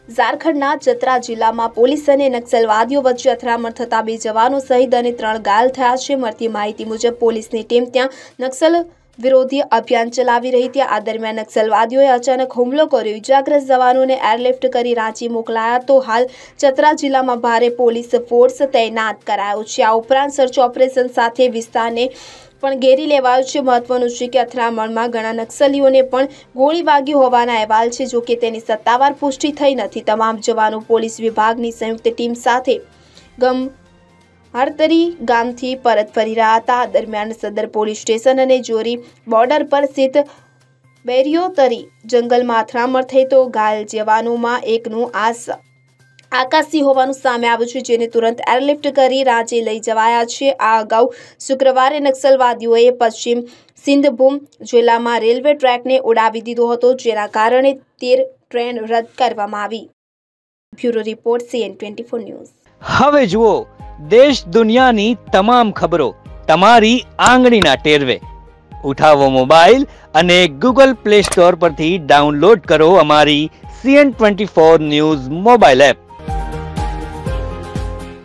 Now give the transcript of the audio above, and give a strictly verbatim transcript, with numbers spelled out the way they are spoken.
ઝારખંડના ચતરા જિલ્લામાં પોલીસ અને નક્સલવાદીઓ વચ્ચે અથડામણ થતા બે જવાનો શહીદ અને ત્રણ ઘાયલ થયા છે। મળતી માહિતી મુજબ પોલીસની ટીમ ત્યાં નક્સલ વિરોધી અભિયાન ચલાવી રહી હતી। આ દરમિયાન નક્સલવાદીઓએ અચાનક હુમલો કર્યો। ઇજાગ્રસ્ત જવાનોને એરલિફ્ટ કરી રાંચી મોકલાયા તો હાલ ચતરા જિલ્લામાં ભારે પોલીસ ફોર્સ તૈનાત કરાયો છે। આ ઉપરાંત સર્ચ ઓપરેશન સાથે વિસ્તારને પણ ઘેરી લેવાયો છે। મહત્વનું છે કે અથડામણમાં ઘણા નક્સલીઓને પણ ગોળી વાગી હોવાના અહેવાલ છે, જો કે તેની સત્તાવાર પુષ્ટિ થઈ નથી। તમામ જવાનો પોલીસ વિભાગની સંયુક્ત ટીમ સાથે ગમ હરતરી ગામથી પરત ફરી રહ્યા હતા। દરમિયાન સદર પોલીસ સ્ટેશન અને જોરી બોર્ડર પર સ્થિત બેરિયોતરી જંગલમાં અથડામણ થઈ તો ઘાયલ જવાનોમાં એકનું આસ આકાશી હોવાનું સામે આવ્યું છે, જેને તુરંત એરલિફ્ટ કરી રાંચી લઈ જવાયા છે। આ અગાઉ શુક્રવારે નક્સલવાદીઓએ પશ્ચિમ સિંઘભૂમ જિલ્લામાં રેલવે ટ્રેકને ઉડાવી દીધો હતો, જેના કારણે તેર ટ્રેન રદ કરવામાં આવી। Bureau report CN twenty four news. હવે જુઓ દેશ દુનિયાની તમામ ખબરો તમારી આંગળીના ટેરવે। ઉઠાવો મોબાઈલ અને ગૂગલ પ્લે સ્ટોર પરથી ડાઉનલોડ કરો અમારી CN twenty four news mobile app.